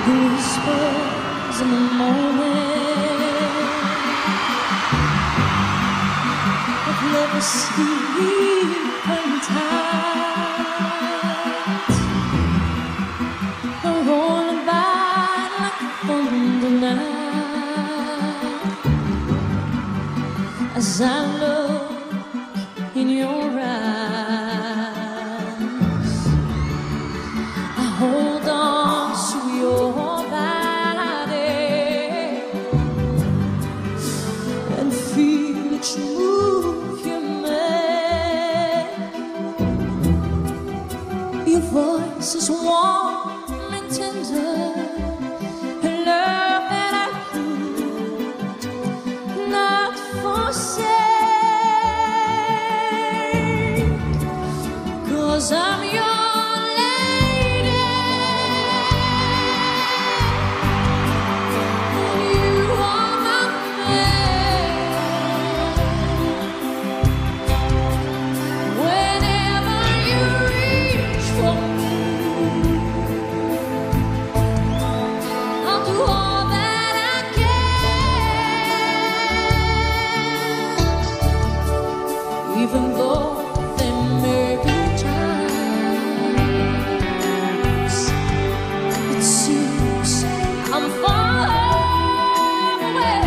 The whispers in the morning of lovers sleeping tight are rolling by like thunder now. As I look in your eyes, I hold on to your body and feel each move you make. Your voice is warm and tender, a love that I could not forsake, 'cause I'm your even though there may be times it seems I'm far away.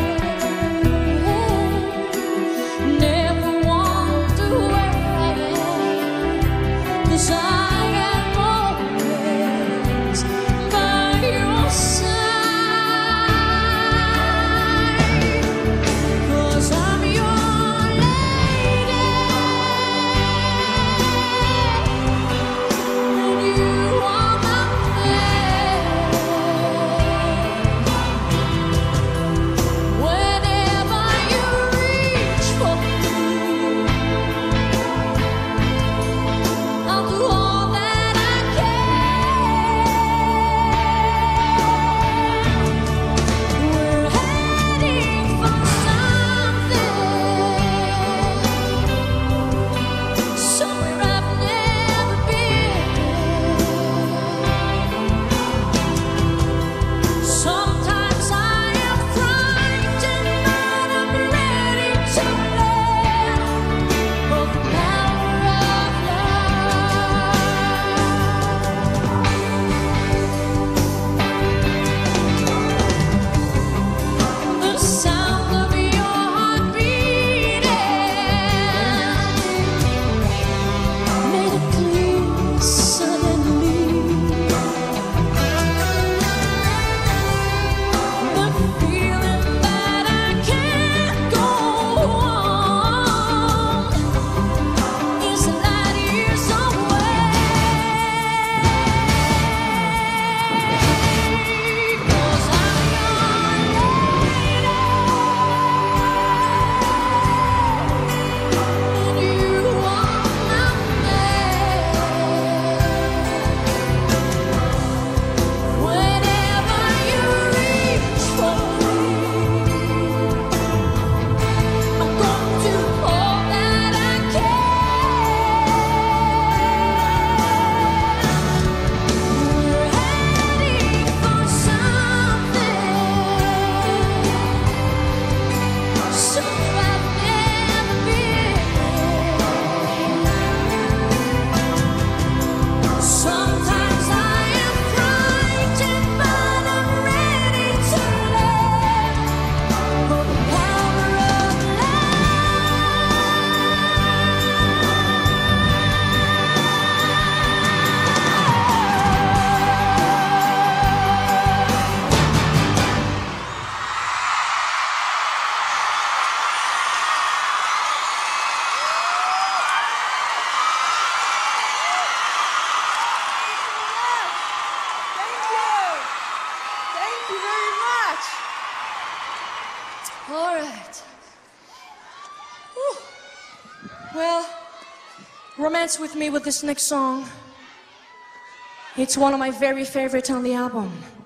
Never wonder where I am, 'cause I am always by your side, 'cause I'm your all right. Whew. Well, romance with me with this next song. It's one of my very favorites on the album.